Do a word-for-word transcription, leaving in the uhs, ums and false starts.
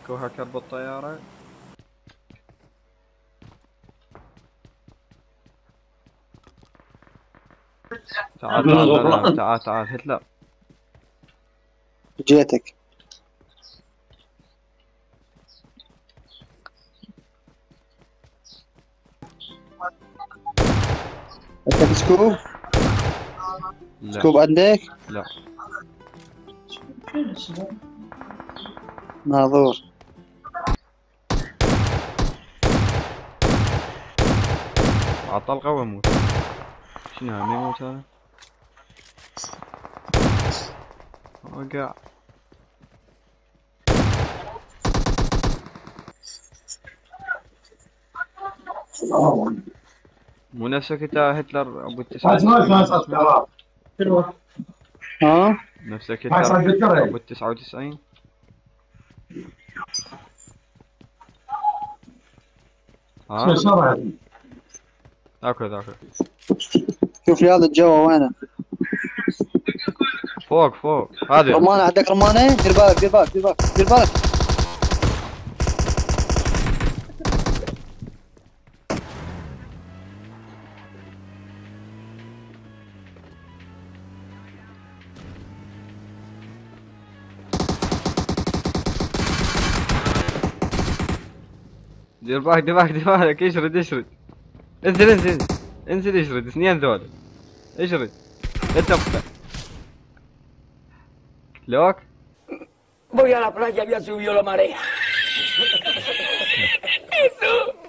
اكو هاكر بالطيارة. تعال تعال تعال تعال تعال هتلر. جيتك. انت بسكوب؟ لا سكوب عندك؟ لا ناظور. عطلقة واموت. شنو هم يموت هذا؟ وقع. مو نفسك انت هتلر ابو التسعة وتسعين؟ ها؟ نفسك هتلر ابو التسعة وتسعين؟ ها؟ اكو ذاك. شوف لي هذا الجو وينه؟ فوق فوق هذا. رمانة عندك رمانة؟ دير بالك دير بالك دير بالك دير بالك. دير بالك دير بالك دير بالك. اشرد اشرد. انزل انزل انزل اشرد. اثنين ذول. اشرد. لا تبقى. لوك. Voy a la playa, había subido la marea. Eso.